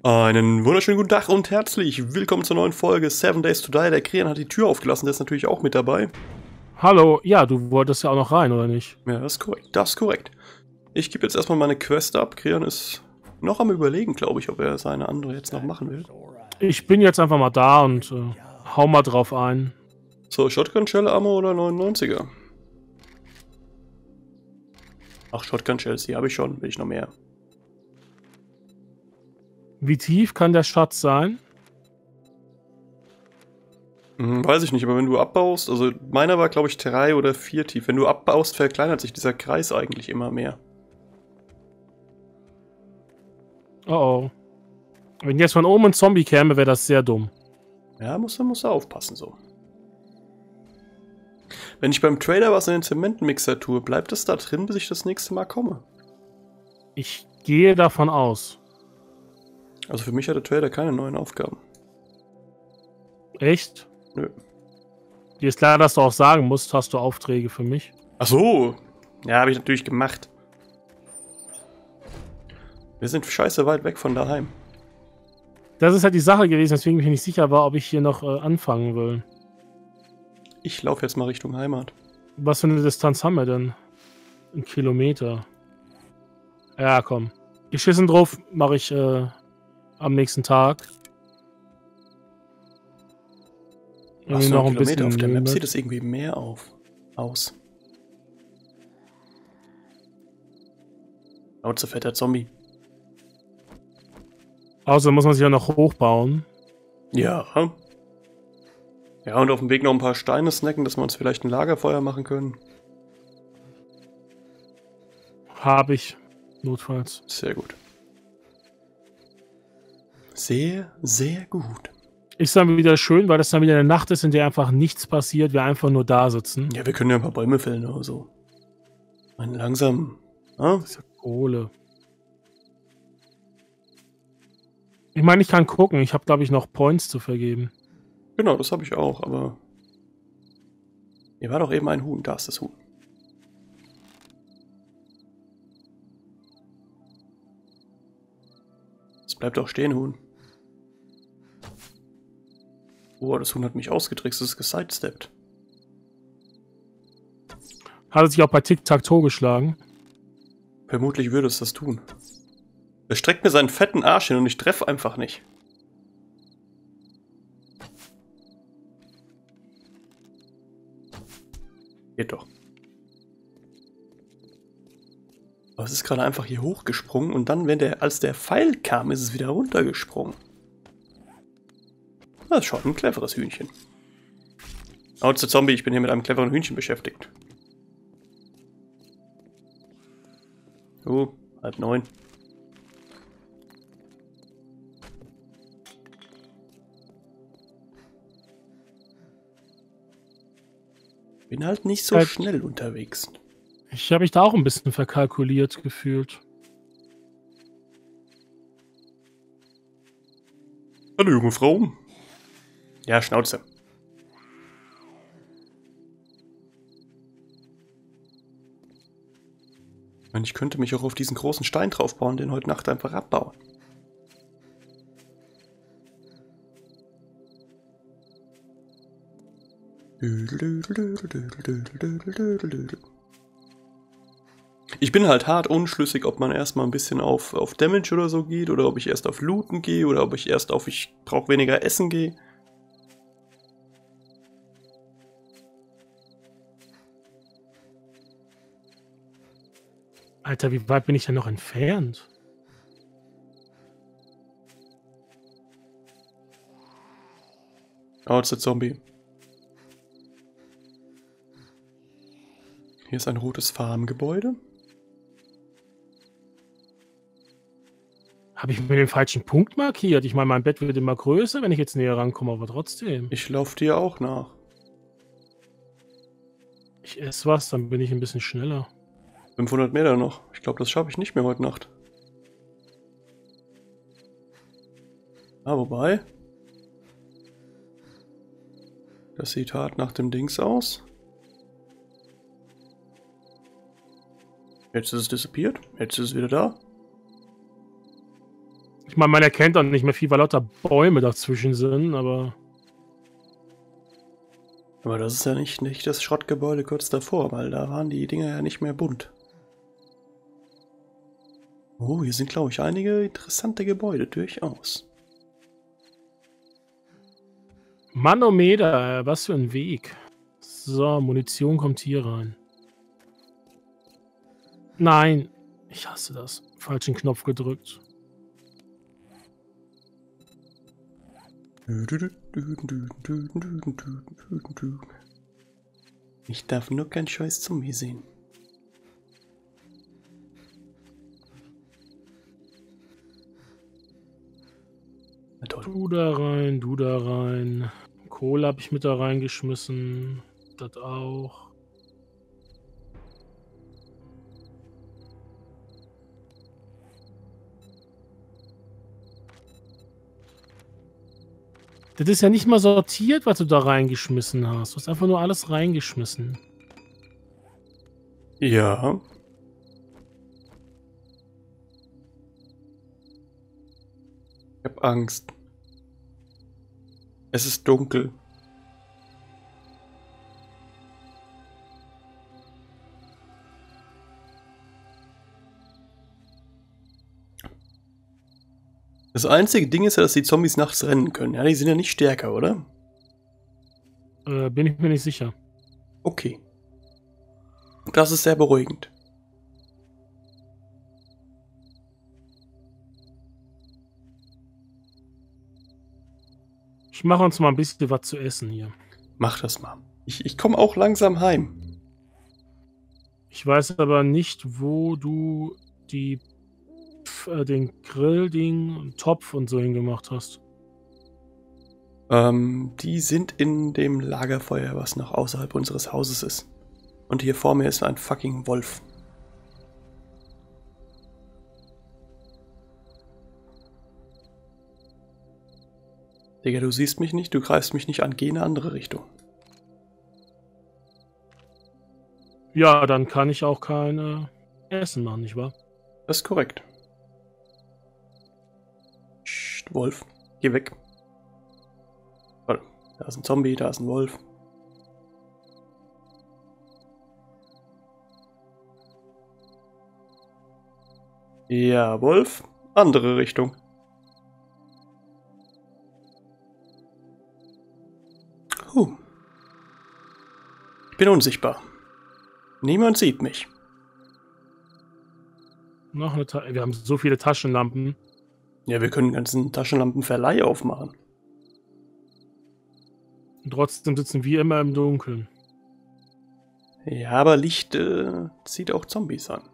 Einen wunderschönen guten Tag und herzlich willkommen zur neuen Folge 7 Days to Die. Der Krian hat die Tür aufgelassen, der ist natürlich auch mit dabei. Hallo, ja, du wolltest ja auch noch rein, oder nicht? Ja, das ist korrekt, das ist korrekt. Ich gebe jetzt erstmal meine Quest ab. Krian ist noch am Überlegen, glaube ich, ob er seine andere jetzt noch machen will. Ich bin jetzt einfach mal da und hau mal drauf ein. So, Shotgun Shell Ammo oder 99er? Ach, Shotgun Shells, die habe ich schon, will ich noch mehr. Wie tief kann der Schatz sein? Weiß ich nicht, aber wenn du abbaust, also meiner war glaube ich 3 oder 4 tief. Wenn du abbaust, verkleinert sich dieser Kreis eigentlich immer mehr. Oh oh. Wenn jetzt von oben ein Zombie käme, wäre das sehr dumm. Ja, muss er aufpassen so. Wenn ich beim Trader was in den Zementmixer tue, bleibt es da drin, bis ich das nächste Mal komme. Ich gehe davon aus. Also für mich hat der Trader keine neuen Aufgaben. Echt? Nö. Dir ist klar, dass du auch sagen musst, hast du Aufträge für mich? Ach so. Ja, habe ich natürlich gemacht. Wir sind scheiße weit weg von daheim. Das ist halt die Sache gewesen, weswegen ich nicht sicher war, ob ich hier noch anfangen will. Ich laufe jetzt mal Richtung Heimat. Was für eine Distanz haben wir denn? 1 Kilometer. Ja, komm. Geschissen drauf mache ich am nächsten Tag. Ach so, Noch ein ein Kilometer bisschen auf der Map Limit. sieht es irgendwie mehr aus. Laut so fetter Zombie. Außerdem muss man sich ja noch hochbauen. Ja. Ja, und auf dem Weg noch ein paar Steine snacken, dass wir uns vielleicht ein Lagerfeuer machen können. Habe ich. Notfalls. Sehr gut. Sehr, sehr gut. Ist dann wieder schön, weil das dann wieder eine Nacht ist, in der einfach nichts passiert, wir einfach nur da sitzen. Ja, wir können ja ein paar Bäume fällen oder so. Mein langsam. Ah? Das ist ja Kohle. Ich meine, ich kann gucken. Ich habe, glaube ich, noch Points zu vergeben. Genau, das habe ich auch, aber... Hier war doch eben ein Huhn. Da ist das Huhn. Es bleibt auch stehen, Huhn. Oh, das Huhn hat mich ausgetrickst, es ist gesidesteppt. Hat er sich auch bei Tic-Tac-Toe geschlagen? Vermutlich würde es das tun. Er streckt mir seinen fetten Arsch hin und ich treffe einfach nicht. Geht doch. Aber es ist gerade einfach hier hochgesprungen und dann, als der Pfeil kam, ist es wieder runtergesprungen. Das ist schon ein cleveres Hühnchen. Oh, der Zombie, ich bin hier mit einem cleveren Hühnchen beschäftigt. Oh, 8:30. Bin halt nicht so schnell unterwegs. Ich habe mich da auch ein bisschen verkalkuliert gefühlt. Hallo, junge Frau. Ja, Schnauze. Ich könnte mich auch auf diesen großen Stein draufbauen, den heute Nacht einfach abbauen. Ich bin halt hart unschlüssig, ob man erstmal ein bisschen auf Damage oder so geht, oder ob ich erst auf Looten gehe, oder ob ich erst auf ich brauche weniger Essen gehe. Alter, wie weit bin ich denn noch entfernt? Oh, jetzt der Zombie. Hier ist ein rotes Farmgebäude. Habe ich mir den falschen Punkt markiert? Ich meine, mein Bett wird immer größer, wenn ich jetzt näher rankomme, aber trotzdem. Ich laufe dir auch nach. Ich esse was, dann bin ich ein bisschen schneller. 500 Meter noch. Ich glaube, das schaffe ich nicht mehr heute Nacht. Ah, wobei. Das sieht hart nach dem Dings aus. Jetzt ist es dissipiert. Jetzt ist es wieder da. meine, man erkennt dann nicht mehr viel, weil lauter Bäume dazwischen sind, aber... Aber das ist ja nicht das Schrottgebäude kurz davor, weil da waren die Dinger ja nicht mehr bunt. Oh, hier sind, glaube ich, einige interessante Gebäude, durchaus. Manometer, was für ein Weg. So, Munition kommt hier rein. Nein, ich hasse das. Falschen Knopf gedrückt. Ich darf nur kein scheiß Zombie sehen. Du da rein, du da rein. Kohle habe ich mit da reingeschmissen. Das auch. Das ist ja nicht mal sortiert, was du da reingeschmissen hast. Du hast einfach nur alles reingeschmissen. Ja. Ich hab Angst. Es ist dunkel. Das einzige Ding ist ja, dass die Zombies nachts rennen können. Ja, die sind ja nicht stärker, oder? Bin ich mir nicht sicher. Okay. Das ist sehr beruhigend. Ich mache uns mal ein bisschen was zu essen hier. Mach das mal. Ich komme auch langsam heim. Ich weiß aber nicht, wo du den Grillding, Topf und so hingemacht hast. Die sind in dem Lagerfeuer, was noch außerhalb unseres Hauses ist. Und hier vor mir ist ein fucking Wolf. Digga, du siehst mich nicht, du greifst mich nicht an, geh in eine andere Richtung. Ja, dann kann ich auch kein Essen machen, nicht wahr? Das ist korrekt. Psst, Wolf, geh weg. Warte, da ist ein Zombie, da ist ein Wolf. Ja, Wolf, andere Richtung. Ich bin unsichtbar. Niemand sieht mich. Noch eine wir haben so viele Taschenlampen. Ja, wir können einen ganzen Taschenlampenverleih aufmachen. Und trotzdem sitzen wir immer im Dunkeln. Ja, aber Licht zieht auch Zombies an.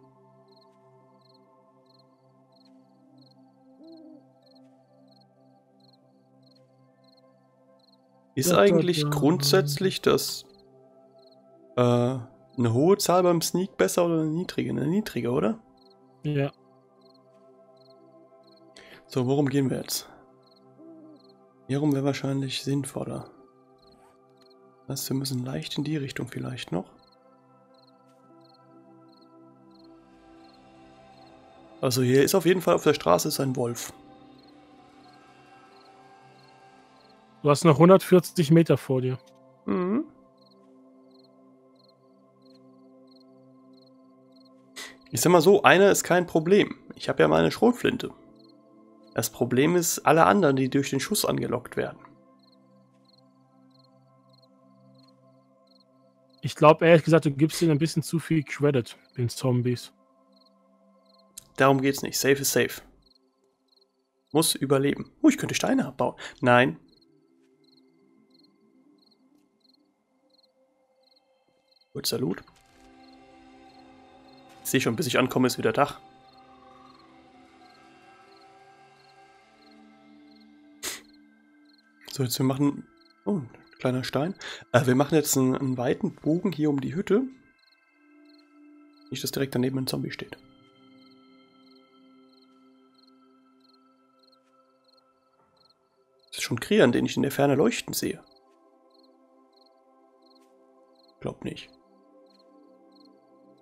Ist eigentlich grundsätzlich das eine hohe Zahl beim Sneak besser oder eine niedrige? Eine niedrige, oder? Ja. So, worum gehen wir jetzt? Hierum wäre wahrscheinlich sinnvoller. Das heißt, wir müssen leicht in die Richtung vielleicht noch. Also hier ist auf jeden Fall auf der Straße ist ein Wolf. Du hast noch 140 Meter vor dir. Mhm. Ich sag mal so, einer ist kein Problem. Ich habe ja meine Schrotflinte. Das Problem ist alle anderen, die durch den Schuss angelockt werden. Ich glaube ehrlich gesagt, du gibst ihnen ein bisschen zu viel Credit, den Zombies. Darum geht's nicht. Safe ist safe. Muss überleben. Ich könnte Steine abbauen. Nein. Kurzer Loot. Ich sehe schon, bis ich ankomme, ist wieder Tag. So, jetzt wir machen... Oh, ein kleiner Stein. Wir machen jetzt einen weiten Bogen hier um die Hütte. Nicht, dass direkt daneben ein Zombie steht. Das ist schon Krian, den ich in der Ferne leuchten sehe. Glaub nicht.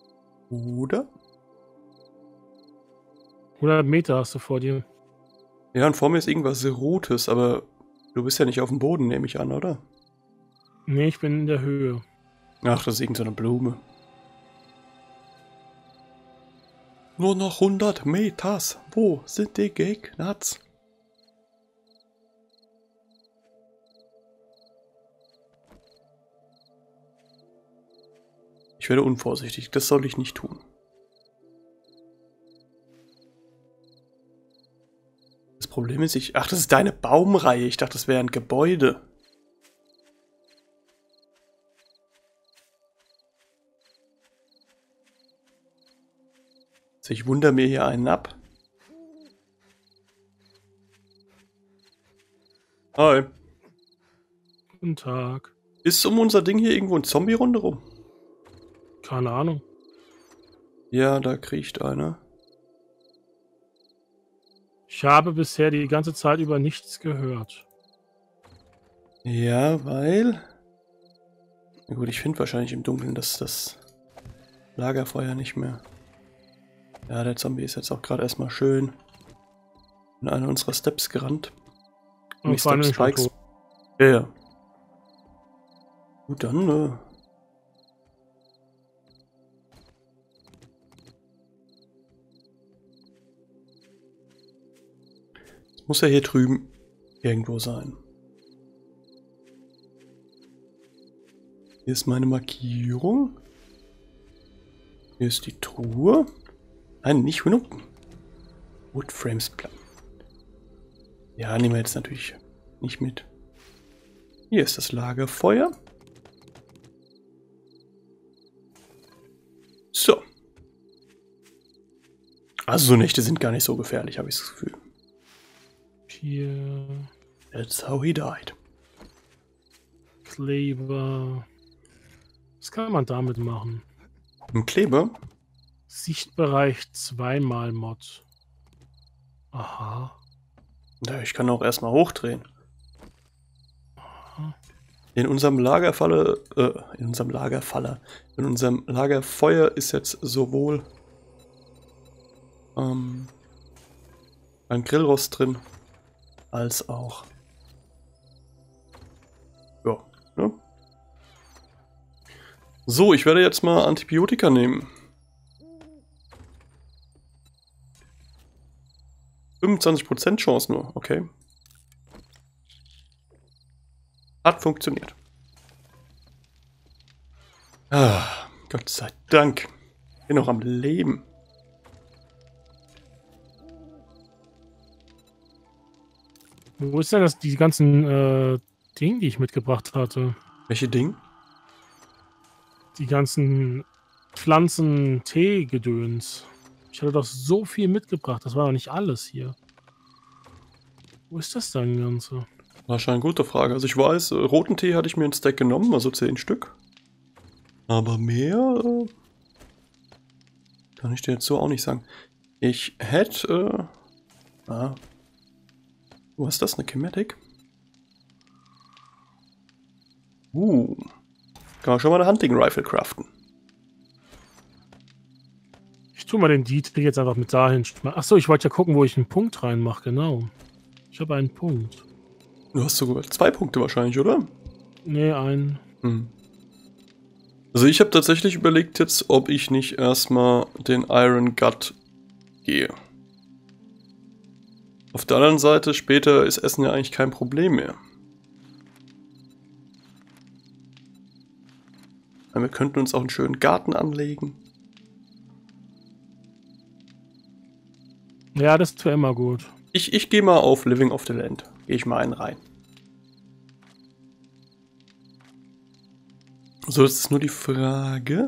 Oder? 100 Meter hast du vor dir. Ja, und vor mir ist irgendwas Rotes, aber du bist ja nicht auf dem Boden, nehme ich an, oder? Nee, ich bin in der Höhe. Ach, das ist irgendeine Blume. Nur noch 100 Meters. Wo sind die Gegner? Ich werde unvorsichtig. Das soll ich nicht tun. Das Problem ist, ach, das ist deine Baumreihe. Ich dachte, das wäre ein Gebäude. Also ich wundere mir hier einen ab. Hi. Guten Tag. Ist um unser Ding hier irgendwo ein Zombie rundherum? Keine Ahnung. Ja, da kriecht einer. Ich habe bisher die ganze Zeit über nichts gehört. Ja, weil... Na gut, ich finde wahrscheinlich im Dunkeln das Lagerfeuer nicht mehr. Ja, der Zombie ist jetzt auch gerade erstmal schön in eine unserer Steps gerannt. Und vor allem schon Spikes. tot. Ja, ja. Gut, dann, es muss ja hier drüben irgendwo sein. Hier ist meine Markierung. Hier ist die Truhe. Nein, nicht genug. Wood Frames Plan. Ja, nehmen wir jetzt natürlich nicht mit. Hier ist das Lagerfeuer. So. Also so Nächte sind gar nicht so gefährlich, habe ich das Gefühl. Hier. That's how he died. Kleber. Was kann man damit machen? Ein Kleber? Sichtbereich 2x Mod. Aha. Ja, ich kann auch erstmal hochdrehen. Aha. In unserem in unserem Lagerfeuer ist jetzt sowohl ein Grillrost drin, als auch ja, ne? So, ich werde jetzt mal Antibiotika nehmen. 25% Chance nur, okay. Hat funktioniert. Ah, Gott sei Dank. Bin noch am Leben. Wo ist denn die ganzen Dinge, die ich mitgebracht hatte? Welche Ding? Die ganzen Pflanzen-Tee-Gedöns. Ich hatte doch so viel mitgebracht. Das war doch nicht alles hier. Wo ist das denn Ganze? Wahrscheinlich eine gute Frage. Also ich weiß, roten Tee hatte ich mir ein Stack genommen, also 10 Stück. Aber mehr kann ich dir jetzt so auch nicht sagen. Ich hätte... wo ist das? Eine Chematic? Kann man schon mal eine Hunting Rifle craften. Ich tue mal den Dietrich jetzt einfach mit dahin. Achso, ich wollte ja gucken, wo ich einen Punkt reinmache. Genau. Ich habe einen Punkt. Du hast sogar 2 Punkte wahrscheinlich, oder? Nee, einen. Also ich habe tatsächlich überlegt jetzt, ob ich nicht erstmal den Iron Gut gehe. Auf der anderen Seite, später ist Essen ja eigentlich kein Problem mehr. Wir könnten uns auch einen schönen Garten anlegen. Ja, das wäre immer gut. Ich gehe mal auf Living of the Land. Gehe ich mal einen rein. So, jetzt ist nur die Frage.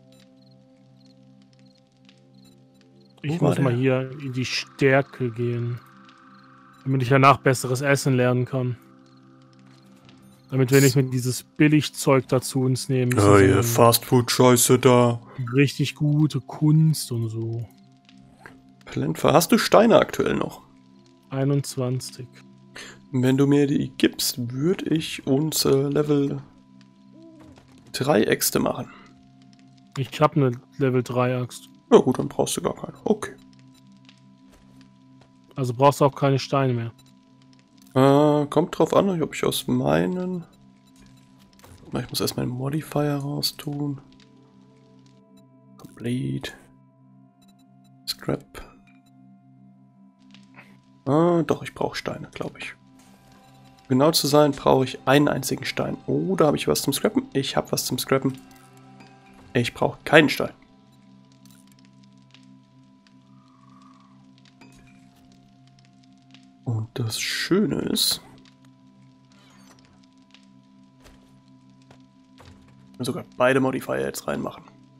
Ich muss mal hier in die Stärke gehen. Damit ich danach besseres Essen lernen kann. Damit wir nicht mit dieses Billigzeug dazu uns nehmen. Oh ja, Fastfood-Scheiße da. Richtig gute Kunst und so. Plantfer. Hast du Steine aktuell noch? 21. Wenn du mir die gibst, würde ich uns Level 3 Äxte machen. Ich habe eine Level 3 Axt. Ja gut, dann brauchst du gar keine. Okay. Also brauchst du auch keine Steine mehr. Kommt drauf an, ob ich aus meinen... Ich muss erst meinen Modifier raus tun. Complete. Scrap. Doch, ich brauche Steine, glaube ich. Genau zu sein, brauche ich einen einzigen Stein. Oh, da habe ich was zum Scrappen. Ich habe was zum Scrappen. Ich brauche keinen Stein. Und das Schöne ist... sogar beide Modifier jetzt reinmachen.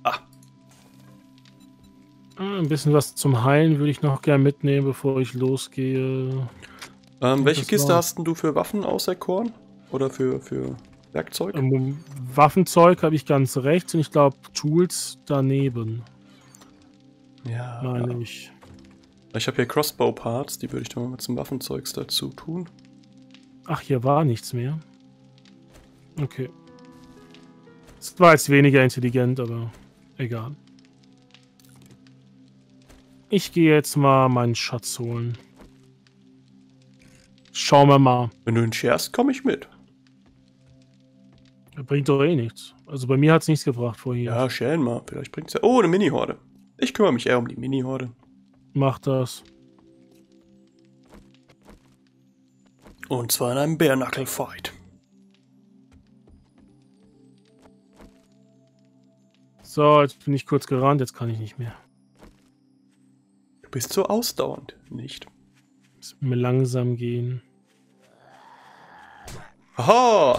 Ein bisschen was zum Heilen würde ich noch gern mitnehmen, bevor ich losgehe. Welche Kiste hast denn du für Waffen auserkoren? Oder für Werkzeug? Waffenzeug habe ich ganz rechts und ich glaube Tools daneben. Ja. Meine ich. Ich habe hier Crossbow-Parts, die würde ich dann mal zum Waffenzeugs dazu tun. Ach, hier war nichts mehr. Okay. Das war jetzt weniger intelligent, aber egal. Ich gehe jetzt mal meinen Schatz holen. Schauen wir mal. Wenn du ihn scherst, komme ich mit. Das bringt doch eh nichts. Also bei mir hat es nichts gebracht vorher. Ja, scheren mal. Vielleicht bringt es ja... Oh, eine Mini-Horde. Ich kümmere mich eher um die Mini-Horde. Mach das. Und zwar in einem Bare-Knuckle-Fight. So, jetzt bin ich kurz gerannt, jetzt kann ich nicht mehr. Du bist so ausdauernd, nicht? Muss mir langsam gehen. Aha!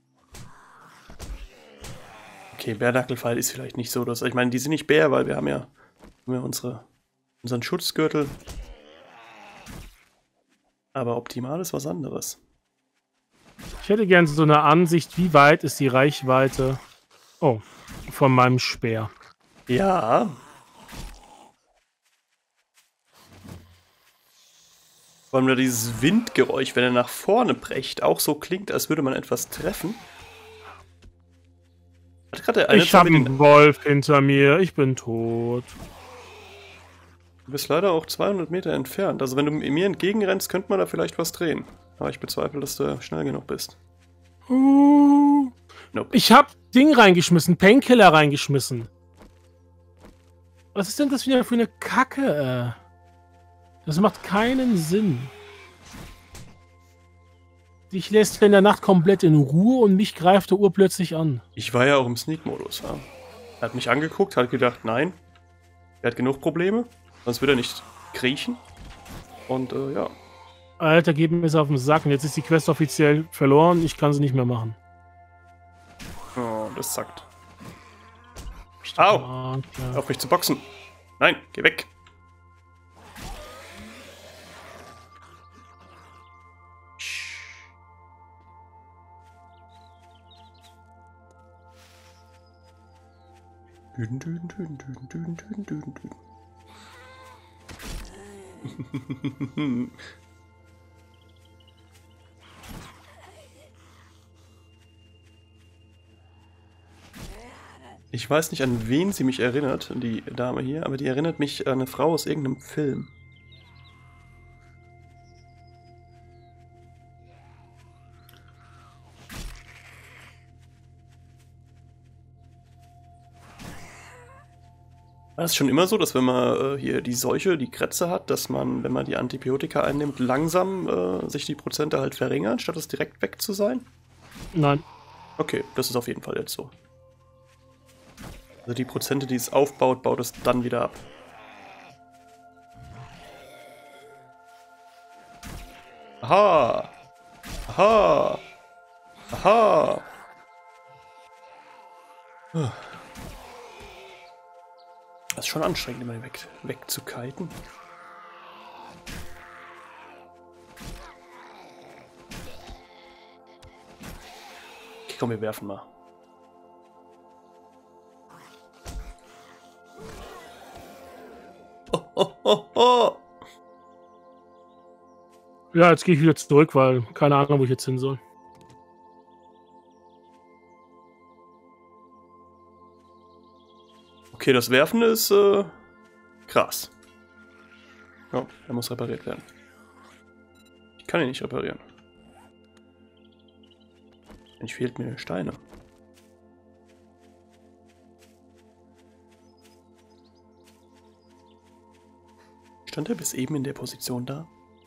Okay, Bare-Knuckle-Fight ist vielleicht nicht so, dass... Ich meine, die sind nicht Bär, weil wir haben ja unseren Schutzgürtel. Aber optimal ist was anderes. Ich hätte gern so eine Ansicht, wie weit ist die Reichweite von meinem Speer. Ja. Vor allem nur dieses Windgeräusch, wenn er nach vorne brecht, auch so klingt, als würde man etwas treffen. Ich habe einen Wolf hinter mir, ich bin tot. Du bist leider auch 200 Meter entfernt. Also wenn du mir entgegenrennst, könnte man da vielleicht was drehen. Aber ich bezweifle, dass du schnell genug bist. Nope. Ich hab Ding reingeschmissen, Painkiller reingeschmissen. Was ist denn das wieder für eine Kacke? Das macht keinen Sinn. Dich lässt in der Nacht komplett in Ruhe und mich greift der urplötzlich an. Ich war ja auch im Sneak-Modus. Ja. Er hat mich angeguckt, hat gedacht, nein, er hat genug Probleme, sonst wird er nicht kriechen. Und ja. Alter, gib mir es auf den Sack und jetzt ist die Quest offiziell verloren, ich kann sie nicht mehr machen. Oh, das zackt. Au! Auf mich zu boxen. Nein, geh weg. Düden, düden, düden, düden, düden, düden, düden, düden. Ich weiß nicht, an wen sie mich erinnert, die Dame hier, aber die erinnert mich an eine Frau aus irgendeinem Film. War es schon immer so, dass wenn man hier die Seuche, die Krätze hat, dass man, wenn man die Antibiotika einnimmt, langsam sich die Prozente halt verringern, statt es direkt weg zu sein? Nein. Okay, das ist auf jeden Fall jetzt so. Also die Prozente, die es aufbaut, baut es dann wieder ab. Aha! Aha! Aha! Das ist schon anstrengend, immer wegzukiten. Okay, komm, wir werfen mal. Oh, oh, oh, oh. Ja, jetzt gehe ich wieder zurück, weil keine Ahnung, wo ich jetzt hin soll. Okay, das Werfen ist krass. Ja, er muss repariert werden. kann ihn nicht reparieren. Eigentlich fehlt mir Steine. Stand er bis eben in der Position da?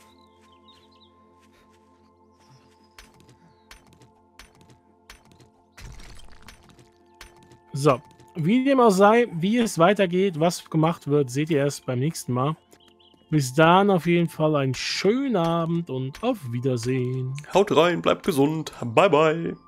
So, wie dem auch sei, wie es weitergeht, was gemacht wird, seht ihr erst beim nächsten Mal. Bis dahin auf jeden Fall einen schönen Abend und auf Wiedersehen. Haut rein, bleibt gesund. Bye, bye.